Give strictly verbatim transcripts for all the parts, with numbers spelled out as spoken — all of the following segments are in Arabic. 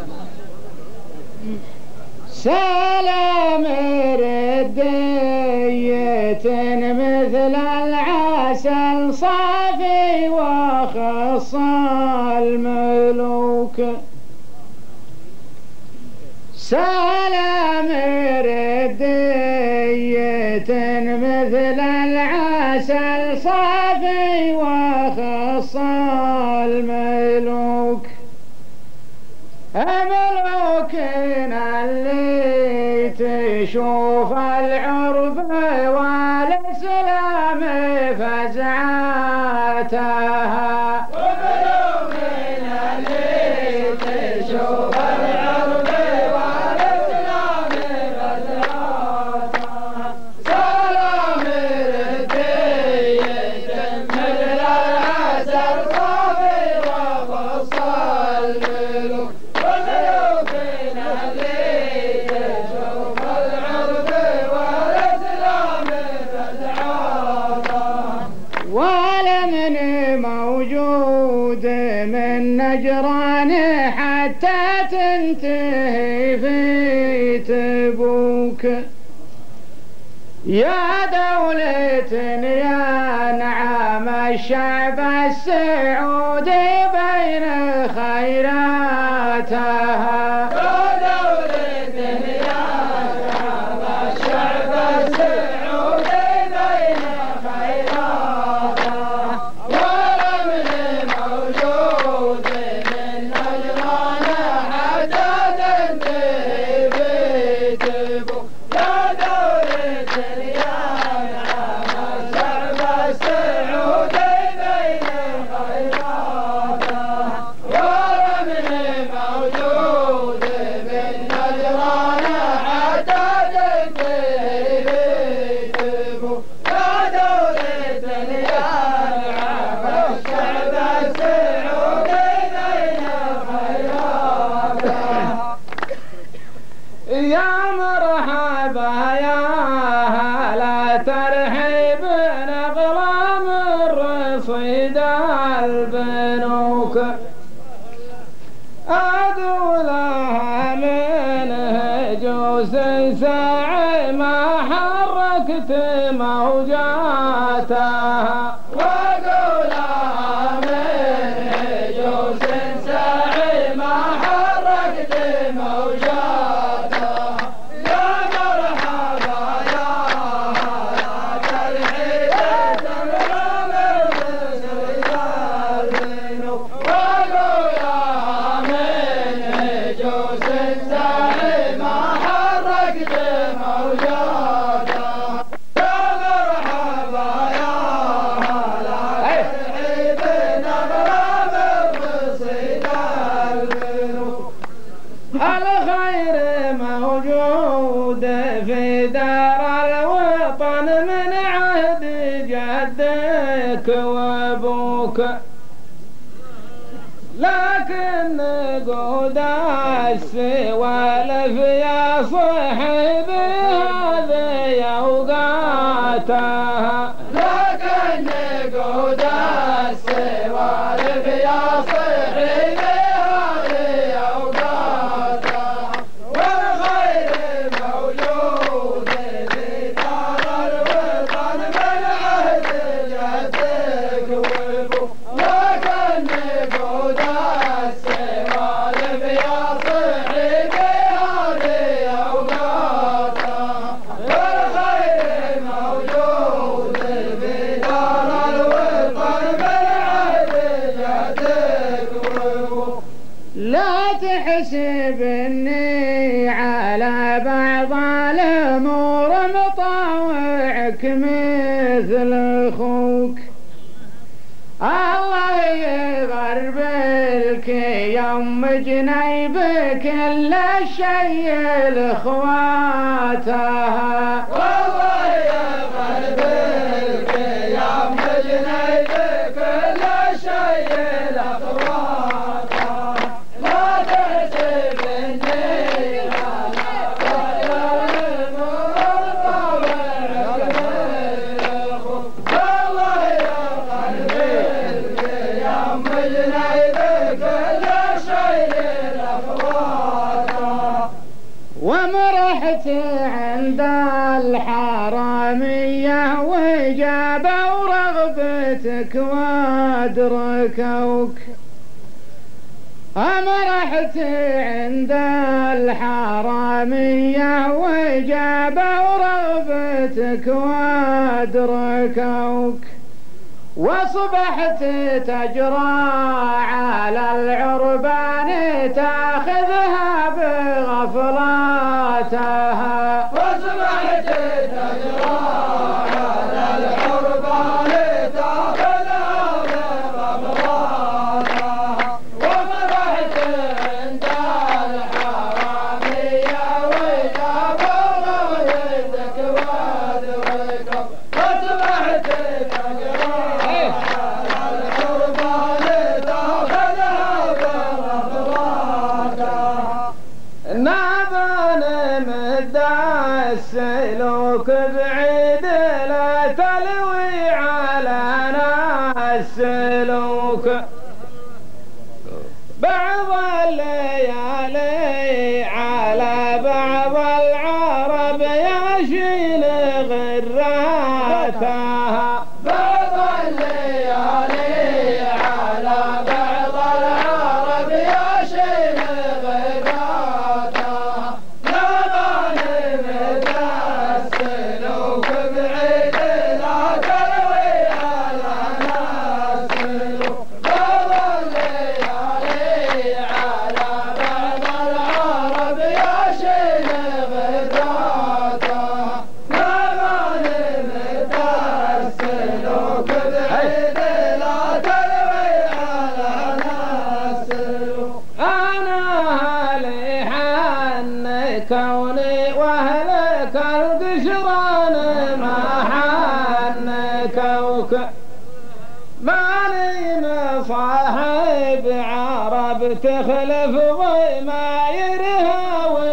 سلام ردية مثل العسل صافي وخص الملوك. سلام ردية مثل العسل صافي وخص الملوك. ملوكنا اللي تشوف العرب والإسلام فزعتها. وملوكنا اللي تشوف العرب والإسلام فزعتها. سلام ردية مثل العسل صافي وخص الملوك. ولمن موجود من نجران حتى تنتهي في تبوك. يا دولة يا نعم الشعب السعودي بين خيراتها. يا مرحبا يا هلا ترحيب نغلام الرصيد البنوك. أدولها من هجوس ساعي ما حركت موجاتها. الخير موجود في دار الوطن من عهد جدك وابوك. لكن قود السوالف يا صاحبي هذه اوقاتها. لكن قود السوالف يا صاحبي لا تحسب اني على بعض الامور مطاوعك مثل اخوك. الله يغربلك يوم جنيبك الا الشيء لاخواتها. والله يغربلك يوم جنيبك الا الشيء لاخواتها. لا تحسب اني على بعض الامور مطاوعك مثل اخوك. والله يغربلك يوم جنيبك الا الشيء لاخواتها. وصبحت عند الحرامية وجابوا رغبتك وادركوك. أما رحت عند الحرامية وجابوا رغبتك وادركوك، وصبحت تجرى على العربان تاخذها بغفلاتها. وصبحت تجرى على العربان تاخذها بغفلاتها، وفرحت عند الحرامية وجابوا رغبتك وادركوا. وصبحت تجرى نابان مدى السلوك بعيد لا تلوي على ناس سلوك. بعض الليالي على بعض العرب يشيل غراتها. بعض الليالي على بعض العرب يشيل غراتها. نابان مدى السلوك بعيد لا تلوي على ناس سلوك. بعض الليالي على بعض العرب يشيل غراتها. نابان مدى السلوك بعيد لا تلوي على ناس سلوك. أنا لي حن كوني وأهلك القشران ما حن كوك. ماني مصاحب عرب تخلف ضمايرها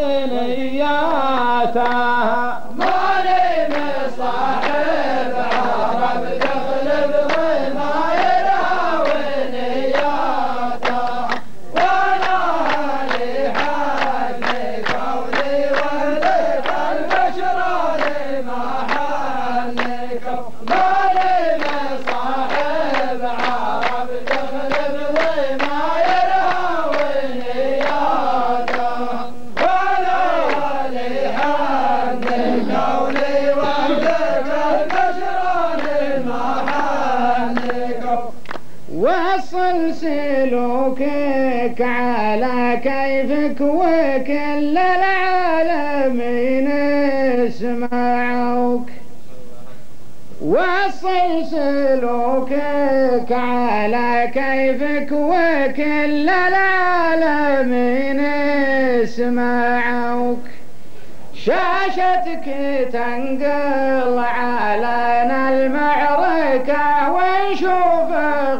ونياتها. ماني مصاحب عرب تخلف ضمايرها ونياتها. وانا لي حن كوني واهلك البشران ما حنكوا. ماني مصاحب عرب تخلف ضمايرها ونياتها. وانا لي حن كوني واهلك البشران ما حنكوا. وصل سلوكك على كيفك وكل العالمين يسمعوك. وصل سلوكك على كيفك وكل العالمين يسمعوك. شاشتك تنقل علينا المعركة ونشوف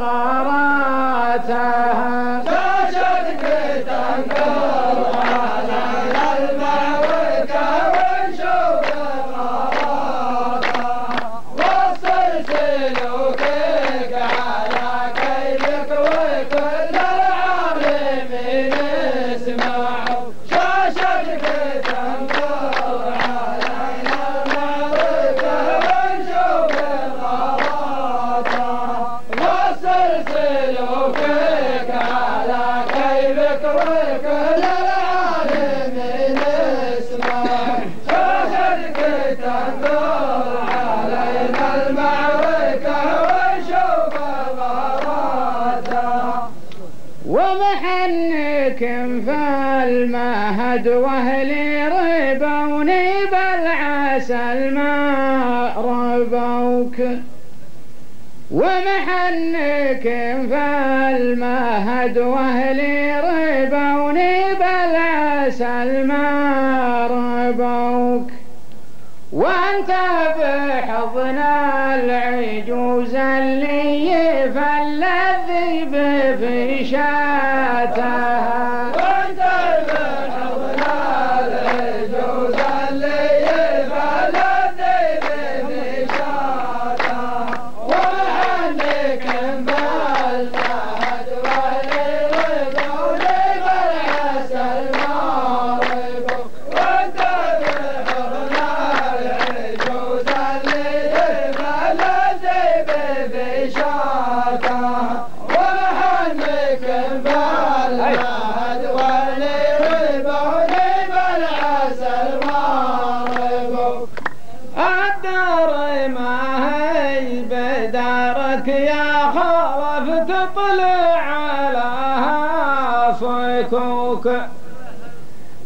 غاراتها. شاشتك تنقل علينا المعركة ونشوف غاراتها. وصل سلوكك على كيفك وكل العالمين يسمعوا. شاشتك تنقل علينا المعركة ونشوف غاراتها. وصل سلوكك على كيفك وكل العالمين يسمعوا. شاشتك تنقل علينا المعركة ونشوف غاراتها. ومحنك في المهد واهلي ربوني بالعسل ما ربوك. ومحنك في المهد واهلي ربوني بالعسل ما ربوك. وانت بحضن العجوز اللي يفل الذيب في شاتها. وانت بحضن العجوز اللي يفل الذيب في شاتها. ومحنك بالمهد واهلي ربوني بالعسل ما ربوك. وانت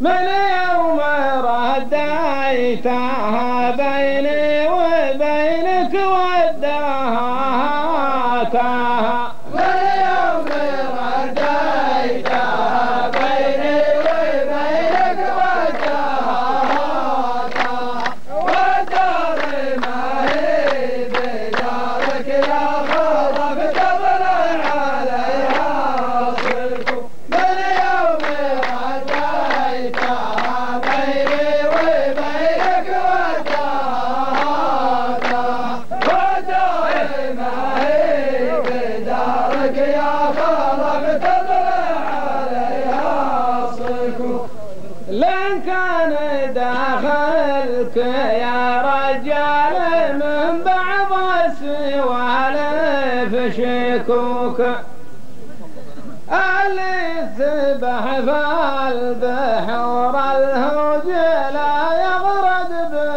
من يوم رديتها بيني وبينك ودهاتها من يوم رديتها بيني وبينك ودهاتها والدار ما هي بدارك يا خضب تطلع عليها صلك من يوم رديتها بيني وبينك ودهاتها والدار ما هي بدارك يا خضب تطلع عليها صلك لن كان داخلك يا رجال من بعض السوالف شكوك اللي سبح فالبحور الهوج لا يغرد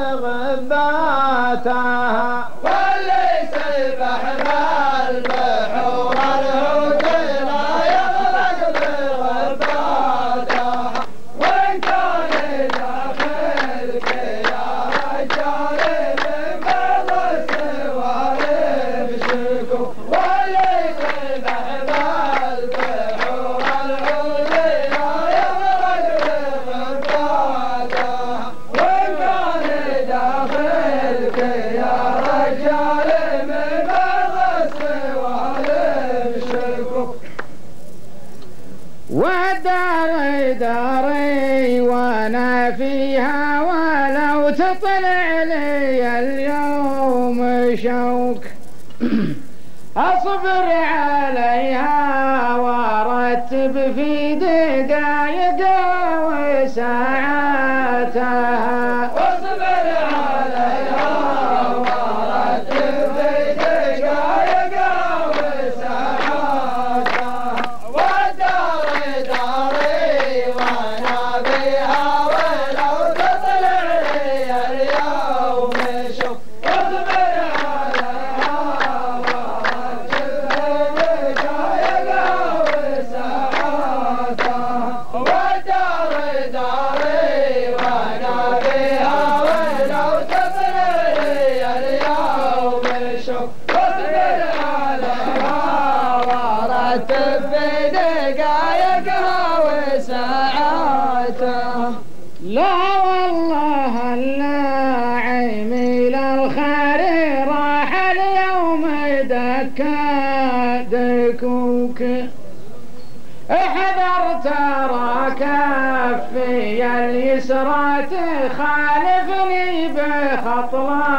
بغباتها واللي سبح بالبحور الهوج لا يغرق بغباتها وإن كان داخلك يا رجال من بعض السوالف شكو واللي سبح بالبحور الهوج لا يغرق بغباتها وإن كان داخلك يا رجال من بعض السوالف شكو وداري داري وانا فيها ولو تطلع لي اليوم شوك اصبر عليها وارتب في دقايق وساعاتها واصبر عليها ورتب في دقايق وساعاتها والدار داري وانا بها ولو تطلع لي اليوم شوف واصبر عليها ورتب في دقايق وساعاتها والدار داري وانا بها ولو تطلع لي اليوم شوف واصبر عليها ورتب في دقايقها وساعاتها لا والله اللاعمي للخير راح اليوم دكا دكوك احذر ترى كفي اليسرى تخالفني بخطوة